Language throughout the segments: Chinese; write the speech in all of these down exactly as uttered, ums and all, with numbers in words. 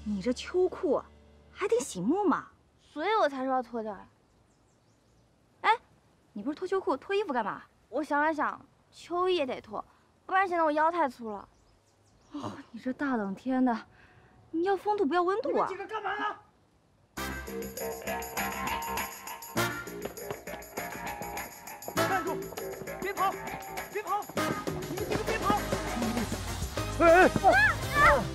你这秋裤还挺醒目嘛， 所以我才说要脱掉呀。哎，你不是脱秋裤脱衣服干嘛？我想了想，秋衣也得脱，不然显得我腰太粗了。哦，你这大冷天的，你要风度不要温度啊！ 你们几个干嘛呢？站住！别跑！别跑！你们几个别跑！哎哎！啊！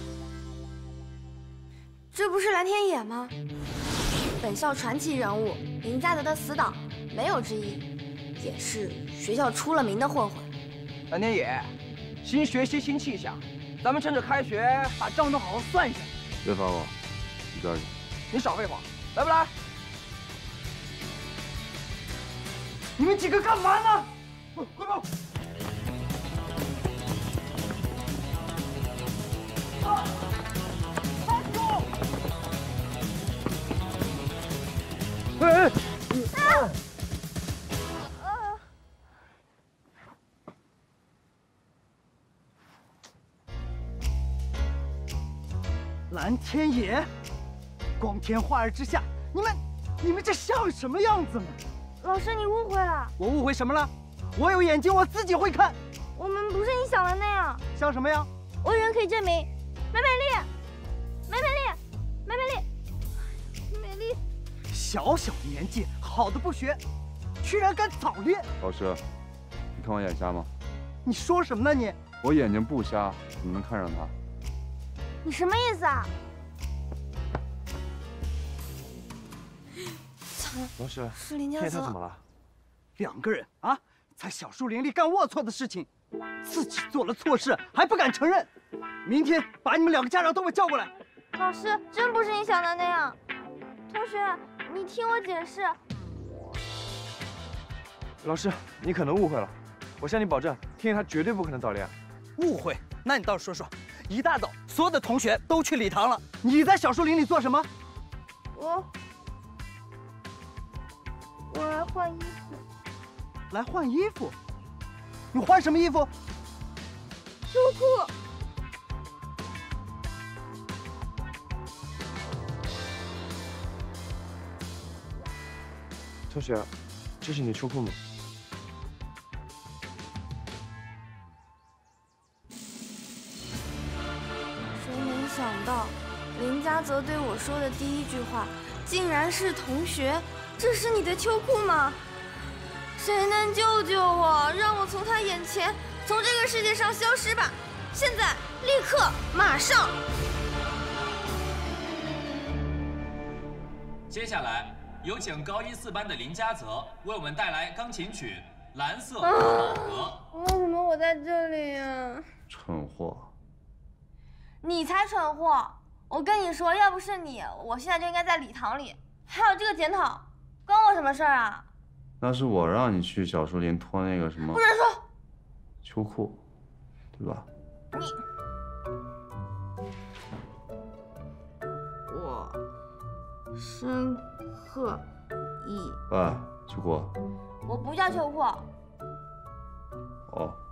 这不是蓝天野吗？本校传奇人物林嘉德的死党，没有之一，也是学校出了名的混混。 蓝天野，新学期新气象，咱们趁着开学把账都好好算一下。 别烦我，一边去。 你少废话，来不来？你们几个干嘛呢？快跑！啊！站住！哎哎！啊！蓝天野，光天化日之下，你们，你们这像什么样子呢？ 老师，你误会了。 我误会什么了？我有眼睛，我自己会看。 我们不是你想的那样。 像什么呀？ 我有人可以证明。梅美丽，梅美丽，梅美丽，美丽。 小小年纪，好的不学，居然敢早恋！ 老师，你看我眼瞎吗？ 你说什么呢你？ 我眼睛不瞎，怎么能看上他？ 你什么意思啊？惨了， 老师， 是林嘉天野他泽。 怎么了？ 两个人啊，在小树林里干龌龊的事情，自己做了错事还不敢承认。明天把你们两个家长都给我叫过来。 老师，真不是你想的那样。同学，你听我解释。 老师，你可能误会了。我向你保证，天野他绝对不可能早恋。 误会？那你倒是说说。一大早，所有的同学都去礼堂了，你在小树林里做什么？ 我，我来换衣服。 来换衣服？你换什么衣服？ 秋裤。 同学，这是你秋裤吗？ 想到林嘉泽对我说的第一句话，竟然是“同学，这是你的秋裤吗？”谁能救救我，让我从他眼前，从这个世界上消失吧！现在，立刻，马上！ 接下来有请高一四班的林嘉泽为我们带来钢琴曲《蓝色宝盒》。 为什么我在这里呀？ 蠢货！ 你才蠢货！我跟你说，要不是你，我现在就应该在礼堂里。还有这个检讨，关我什么事儿啊？ 那是我让你去小树林脱那个什么…… 不准说！ 秋裤，对吧？ 你，我，申鹤一。 喂，秋裤。 我不叫秋裤。 哦。